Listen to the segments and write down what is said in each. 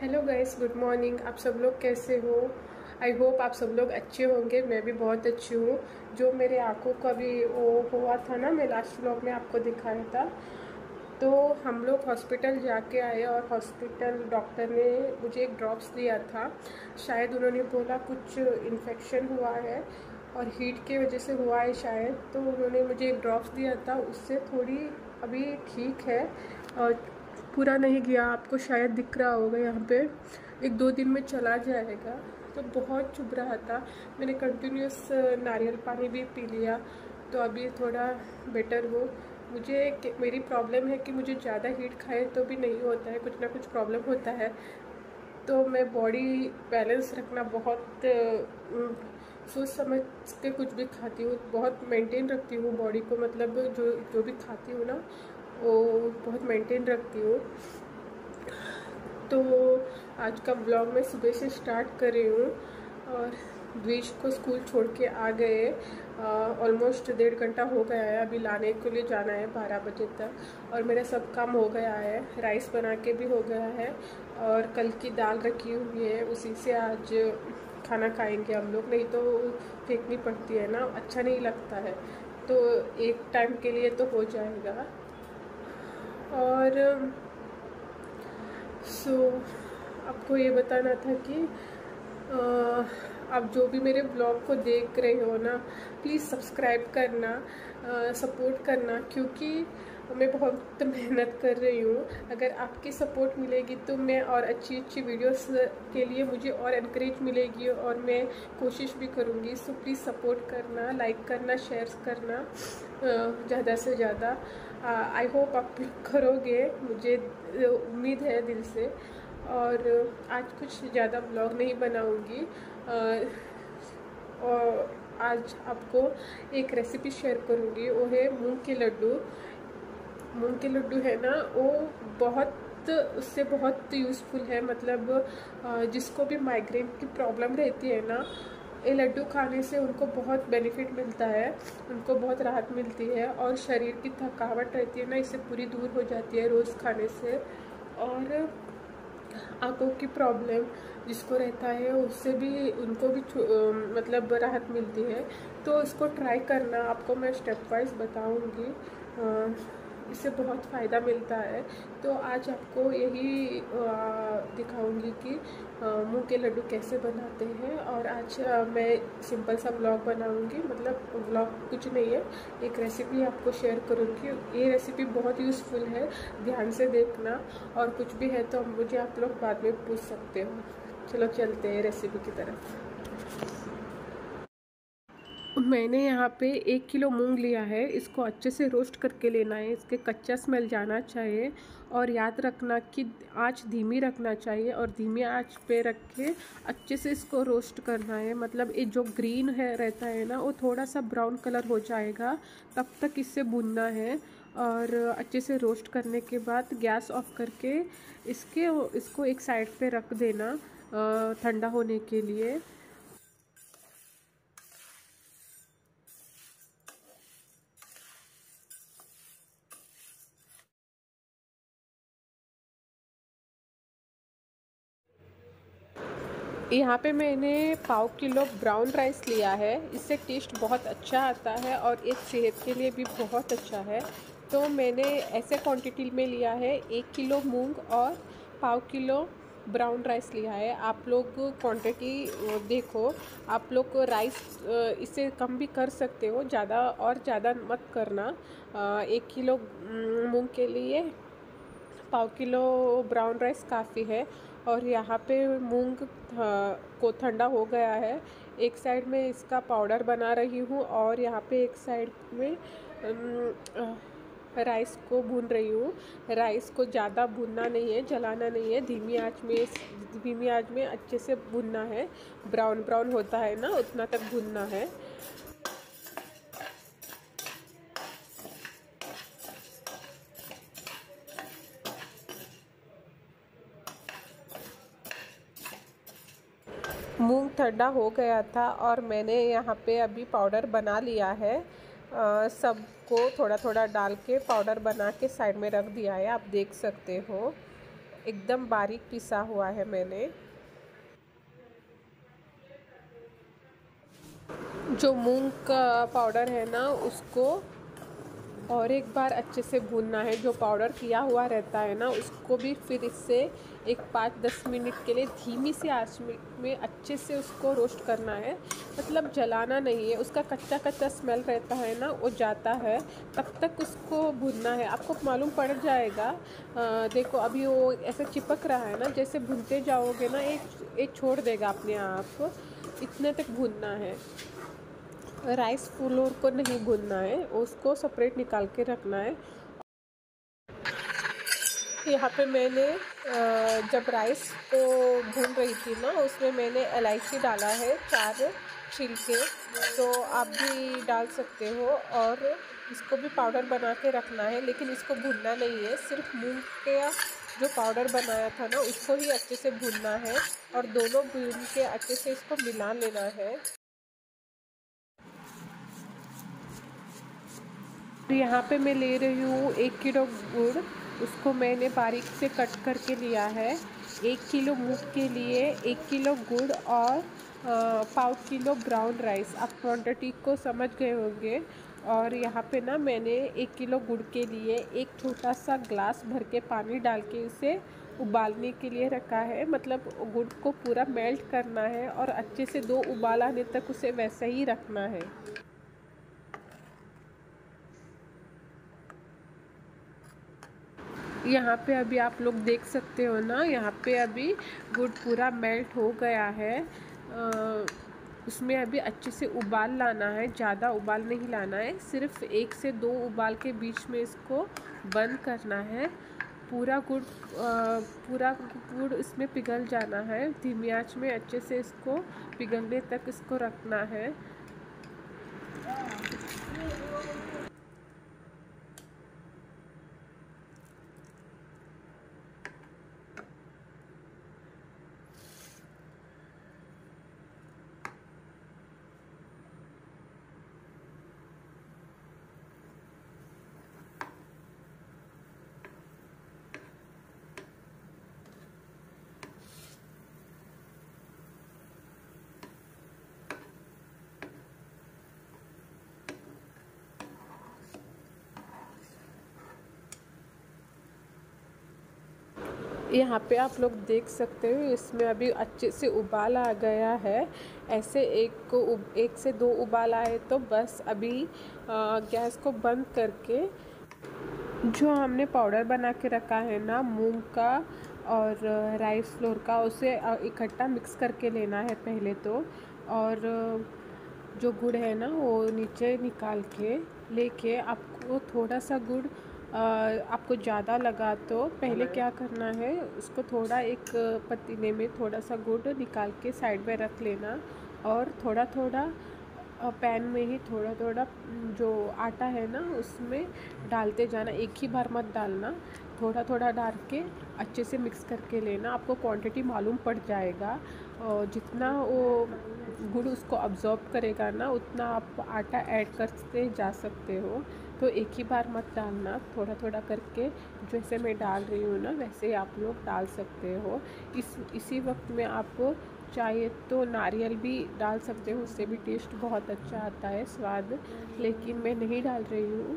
Hello guys, good morning. आप सब लोग कैसे हो? आई होप आप सब लोग अच्छे होंगे। मैं भी बहुत अच्छी हूँ। जो मेरे आंखों का भी वो हुआ था ना, मैं लास्ट व्लॉग में आपको दिखाया था। तो हम लोग हॉस्पिटल जाके आए और हॉस्पिटल डॉक्टर ने मुझे एक ड्रॉप्स दिया था। शायद उन्होंने बोला कुछ इन्फेक्शन हुआ है और हीट की वजह से हुआ है शायद। तो उन्होंने मुझे एक ड्रॉप्स दिया था, उससे थोड़ी अभी ठीक है और पूरा नहीं गया। आपको शायद दिख रहा होगा यहाँ पे, 1-2 दिन में चला जाएगा। तो बहुत चुभ रहा था। मैंने कंटिन्यूस नारियल पानी भी पी लिया, तो अभी थोड़ा बेटर हो। मेरी प्रॉब्लम है कि मुझे ज़्यादा हीट खाए तो भी नहीं होता है, कुछ ना कुछ प्रॉब्लम होता है। तो मैं बॉडी बैलेंस रखना बहुत सोच समझ के कुछ भी खाती हूँ, बहुत मेंटेन रखती हूँ बॉडी को। मतलब जो जो भी खाती हूँ ना, वो बहुत मेंटेन रखती हूँ। तो आज का ब्लॉग मैं सुबह से स्टार्ट कर रही हूँ और द्विज को स्कूल छोड़ के आ गए। ऑलमोस्ट 1.5 घंटा हो गया है। अभी लाने के लिए जाना है 12 बजे तक। और मेरा सब काम हो गया है, राइस बना के भी हो गया है और कल की दाल रखी हुई है, उसी से आज खाना खाएंगे हम लोग। नहीं तो फेंकनी पड़ती है ना, अच्छा नहीं लगता है। तो एक टाइम के लिए तो हो जाएगा। और आपको ये बताना था कि आप जो भी मेरे ब्लॉग को देख रहे हो ना, प्लीज़ सब्सक्राइब करना, सपोर्ट करना, क्योंकि मैं बहुत मेहनत कर रही हूँ। अगर आपकी सपोर्ट मिलेगी तो मैं और अच्छी अच्छी वीडियोस के लिए मुझे और एनकरेज मिलेगी और मैं कोशिश भी करूँगी। सो प्लीज़ सपोर्ट करना, लाइक करना, शेयर करना ज़्यादा से ज़्यादा। आई होप आप करोगे, मुझे उम्मीद है दिल से। और आज कुछ ज़्यादा ब्लॉग नहीं बनाऊंगी। और आज आपको एक रेसिपी शेयर करूंगी, वो है मूंग के लड्डू। मूंग के लड्डू है ना, वो उससे बहुत यूज़फुल है। मतलब जिसको भी माइग्रेन की प्रॉब्लम रहती है ना, ये लड्डू खाने से उनको बहुत बेनिफिट मिलता है, उनको बहुत राहत मिलती है। और शरीर की थकावट रहती है ना, इससे पूरी दूर हो जाती है रोज़ खाने से। और आंखों की प्रॉब्लम जिसको रहता है, उससे भी उनको भी मतलब राहत मिलती है। तो इसको ट्राई करना, आपको मैं स्टेप वाइज बताऊंगी। इससे बहुत फ़ायदा मिलता है। तो आज आपको यही दिखाऊंगी कि मूंग के लड्डू कैसे बनाते हैं। और आज मैं सिंपल सा ब्लॉग बनाऊंगी, मतलब ब्लॉग कुछ नहीं है, एक रेसिपी आपको शेयर करूंगी। ये रेसिपी बहुत यूज़फुल है, ध्यान से देखना। और कुछ भी है तो मुझे आप लोग बाद में पूछ सकते हो। चलो चलते हैं रेसिपी की तरफ। मैंने यहाँ पे 1 किलो मूंग लिया है। इसको अच्छे से रोस्ट करके लेना है, इसके कच्चा स्मेल जाना चाहिए। और याद रखना कि आंच धीमी रखना चाहिए और धीमी आंच पे रख के अच्छे से इसको रोस्ट करना है। मतलब ये जो ग्रीन है रहता है ना, वो थोड़ा सा ब्राउन कलर हो जाएगा, तब तक इससे भूनना है। और अच्छे से रोस्ट करने के बाद गैस ऑफ करके इसको एक साइड पे रख देना ठंडा होने के लिए। यहाँ पे मैंने 1/4 किलो ब्राउन राइस लिया है। इससे टेस्ट बहुत अच्छा आता है और एक सेहत के लिए भी बहुत अच्छा है। तो मैंने ऐसे क्वांटिटी में लिया है, 1 किलो मूंग और 1/4 किलो ब्राउन राइस लिया है। आप लोग क्वांटिटी देखो, आप लोग राइस इससे कम भी कर सकते हो, ज़्यादा मत करना। 1 किलो मूंग के लिए 1/4 किलो ब्राउन राइस काफ़ी है। और यहाँ पे मूंग को ठंडा हो गया है। एक साइड में इसका पाउडर बना रही हूँ और यहाँ पे एक साइड में राइस को भून रही हूँ। राइस को ज़्यादा भूनना नहीं है, जलाना नहीं है, धीमी आंच में अच्छे से भूनना है। ब्राउन ब्राउन होता है ना, उतना तक भूनना है। मूंग ठंडा हो गया था और मैंने यहाँ पे अभी पाउडर बना लिया है। सबको थोड़ा थोड़ा डाल के पाउडर बना के साइड में रख दिया है, आप देख सकते हो। एकदम बारीक पिसा हुआ है मैंने। जो मूंग का पाउडर है ना उसको और एक बार अच्छे से भूनना है। जो पाउडर किया हुआ रहता है ना उसको भी फिर इससे एक 5-10 मिनट के लिए धीमी सी आंच में अच्छे से उसको रोस्ट करना है। मतलब जलाना नहीं है, उसका कच्चा कच्चा स्मेल रहता है ना वो जाता है, तब तक उसको भूनना है। आपको मालूम पड़ जाएगा। देखो अभी वो ऐसे चिपक रहा है ना, जैसे भूनते जाओगे ना एक छोड़ देगा अपने आप। इतने तक भूनना है। राइस फ्लोर को नहीं भूनना है, उसको सेपरेट निकाल के रखना है। यहाँ पे मैंने जब राइस को भून रही थी ना उसमें मैंने इलायची डाला है 4 छिलके, तो आप भी डाल सकते हो। और इसको भी पाउडर बना के रखना है, लेकिन इसको भूनना नहीं है, सिर्फ मूंग का जो पाउडर बनाया था ना उसको ही अच्छे से भूनना है और दोनों भून के अच्छे से इसको मिला लेना है। तो यहाँ पे मैं ले रही हूँ 1 किलो गुड़। उसको मैंने बारीक से कट करके लिया है। 1 किलो मूंग के लिए 1 किलो गुड़ और 1/4 किलो ब्राउन राइस। आप क्वांटिटी को समझ गए होंगे। और यहाँ पे ना मैंने 1 किलो गुड़ के लिए एक छोटा सा ग्लास भर के पानी डाल के उसे उबालने के लिए रखा है। मतलब गुड़ को पूरा मेल्ट करना है और अच्छे से 2 उबाल आने तक उसे वैसे ही रखना है। यहाँ पे अभी आप लोग देख सकते हो ना, यहाँ पे अभी गुड़ पूरा मेल्ट हो गया है। उसमें अभी अच्छे से उबाल लाना है, ज़्यादा उबाल नहीं लाना है, सिर्फ 1 से 2 उबाल के बीच में इसको बंद करना है। पूरा गुड़ इसमें पिघल जाना है। धीमी आंच में अच्छे से इसको पिघलने तक इसको रखना है। यहाँ पे आप लोग देख सकते हो इसमें अभी अच्छे से उबाल आ गया है। ऐसे 1 से 2 उबाल आए तो बस अभी गैस को बंद करके जो हमने पाउडर बना के रखा है ना मूंग का और राइस फ्लोर का, उसे इकट्ठा मिक्स करके लेना है पहले तो। और जो गुड़ है ना वो नीचे निकाल के लेके आपको थोड़ा सा गुड़ आपको ज़्यादा लगा तो पहले क्या करना है, उसको थोड़ा एक पतीले में थोड़ा सा गुड़ निकाल के साइड में रख लेना और थोड़ा थोड़ा पैन में ही थोड़ा थोड़ा जो आटा है ना उसमें डालते जाना। एक ही बार मत डालना, थोड़ा थोड़ा डाल के अच्छे से मिक्स करके लेना। आपको क्वांटिटी मालूम पड़ जाएगा और जितना वो गुड़ उसको अब्ज़ॉर्ब करेगा ना उतना आप आटा ऐड करते जा सकते हो। तो एक ही बार मत डालना, थोड़ा थोड़ा करके जैसे मैं डाल रही हूँ ना वैसे ही आप लोग डाल सकते हो। इसी वक्त में आप चाहे तो नारियल भी डाल सकते हो, उससे भी टेस्ट बहुत अच्छा आता है स्वाद, लेकिन मैं नहीं डाल रही हूँ।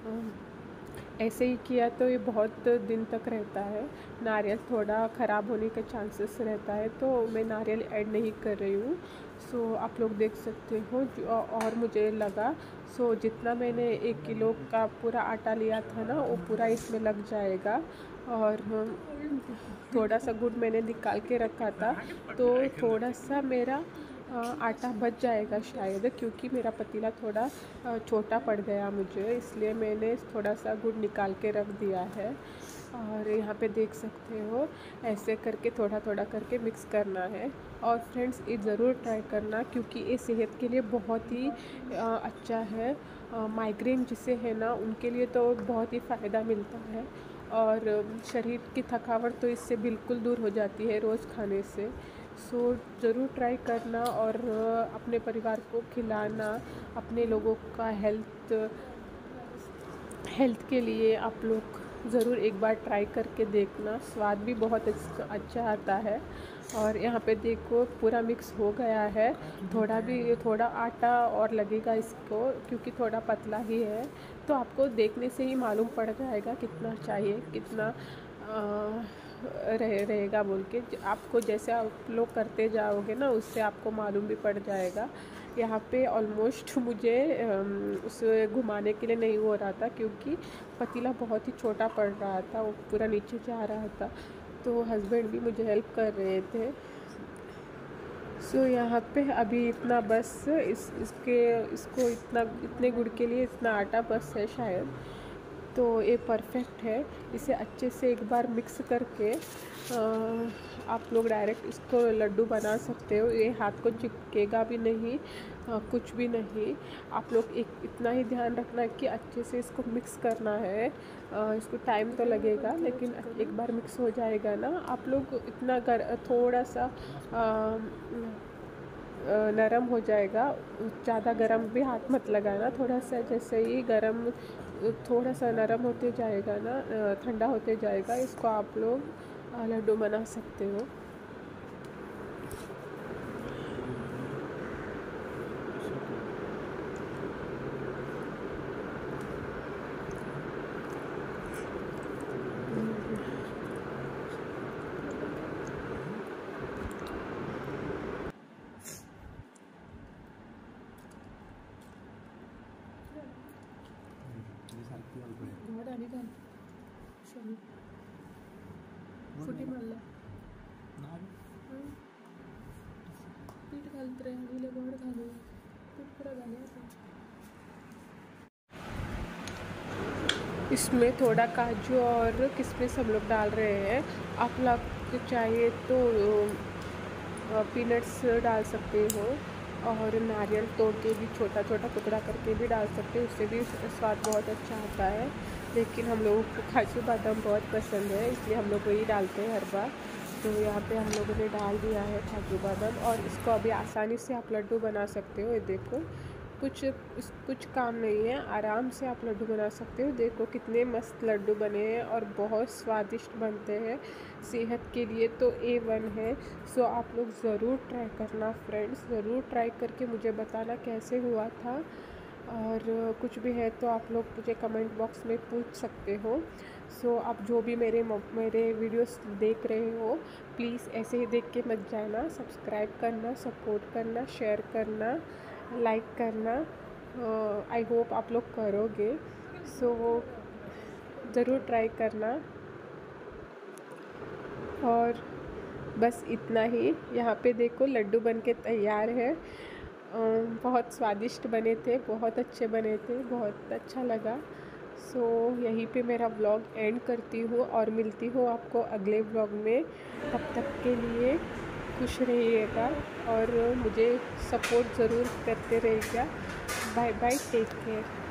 ऐसे ही किया तो ये बहुत दिन तक रहता है। नारियल थोड़ा ख़राब होने का चांसेस रहता है तो मैं नारियल ऐड नहीं कर रही हूँ। सो आप लोग देख सकते हो और मुझे लगा जितना मैंने 1 किलो का पूरा आटा लिया था ना वो पूरा इसमें लग जाएगा। और थोड़ा सा गुड़ मैंने निकाल के रखा था तो थोड़ा सा मेरा आटा बच जाएगा शायद, क्योंकि मेरा पतीला थोड़ा छोटा पड़ गया मुझे, इसलिए मैंने थोड़ा सा गुड़ निकाल के रख दिया है। और यहाँ पे देख सकते हो ऐसे करके थोड़ा थोड़ा करके मिक्स करना है। और फ्रेंड्स ये ज़रूर ट्राई करना क्योंकि ये सेहत के लिए बहुत ही अच्छा है। माइग्रेन जिसे है ना उनके लिए तो बहुत ही फ़ायदा मिलता है और शरीर की थकावट तो इससे बिल्कुल दूर हो जाती है रोज़ खाने से। ज़रूर ट्राई करना और अपने परिवार को खिलाना। अपने लोगों का हेल्थ के लिए आप लोग ज़रूर एक बार ट्राई करके देखना, स्वाद भी बहुत अच्छा आता है। और यहाँ पे देखो पूरा मिक्स हो गया है, थोड़ा आटा और लगेगा इसको, क्योंकि थोड़ा पतला ही है। तो आपको देखने से ही मालूम पड़ जाएगा कितना चाहिए, कितना रहेगा बोल के। आपको जैसे आप लोग करते जाओगे ना, उससे आपको मालूम भी पड़ जाएगा। यहाँ पे ऑलमोस्ट मुझे उसे घुमाने के लिए नहीं हो रहा था, क्योंकि पतीला बहुत ही छोटा पड़ रहा था, वो पूरा नीचे जा रहा था। तो हस्बैंड भी मुझे हेल्प कर रहे थे। सो यहाँ पे अभी इतना बस इसको इतने गुड़ के लिए इतना आटा बस है शायद। तो ये परफेक्ट है। इसे अच्छे से एक बार मिक्स करके आप लोग डायरेक्ट इसको लड्डू बना सकते हो। ये हाथ को चिपकेगा भी नहीं, कुछ भी नहीं। आप लोग इतना ही ध्यान रखना कि अच्छे से इसको मिक्स करना है। इसको टाइम तो लगेगा, लेकिन एक बार मिक्स हो जाएगा ना, आप लोग इतना थोड़ा सा नरम हो जाएगा। ज़्यादा गरम भी हाथ मत लगाना, थोड़ा सा जैसे ही गरम थोड़ा सा नरम होते जाएगा ना, ठंडा होते जाएगा, इसको आप लोग लड्डू बना सकते हो। फुटी मारला पीठ घालत रहे गोड घालू पीठ पूरा घाले। इसमें थोड़ा काजू और किशमिश हम लोग डाल रहे हैं। आप लोग चाहिए तो पीनट्स डाल सकते हो, और नारियल तोड़ के भी छोटा छोटा टुकड़ा करके भी डाल सकते हो, उससे भी स्वाद बहुत अच्छा आता है। लेकिन हम लोगों को काजू बादाम बहुत पसंद है, इसलिए हम लोग वही डालते हैं हर बार। तो यहाँ पे हम लोगों ने डाल दिया है काजू बादाम, और इसको अभी आसानी से आप लड्डू बना सकते हो। ये देखो कुछ काम नहीं है, आराम से आप लड्डू बना सकते हो। देखो कितने मस्त लड्डू बने हैं और बहुत स्वादिष्ट बनते हैं। सेहत के लिए तो A1 है। सो आप लोग ज़रूर ट्राई करना फ्रेंड्स, ज़रूर ट्राई करके मुझे बताना कैसे हुआ था। और कुछ भी है तो आप लोग मुझे कमेंट बॉक्स में पूछ सकते हो। सो आप जो भी मेरे वीडियोस देख रहे हो, प्लीज़ ऐसे ही देख के मत जाना। सब्सक्राइब करना, सपोर्ट करना, शेयर करना, लाइक करना। आई होप आप लोग करोगे। सो ज़रूर ट्राई करना। और बस इतना ही। यहाँ पे देखो लड्डू बनके तैयार है। बहुत स्वादिष्ट बने थे, बहुत अच्छे बने थे, बहुत अच्छा लगा। सो यहीं पे मेरा व्लॉग एंड करती हूँ, और मिलती हूँ आपको अगले व्लॉग में। तब तक के लिए खुश रहिएगा और मुझे सपोर्ट ज़रूर करते रहिएगा। Bye bye, take care.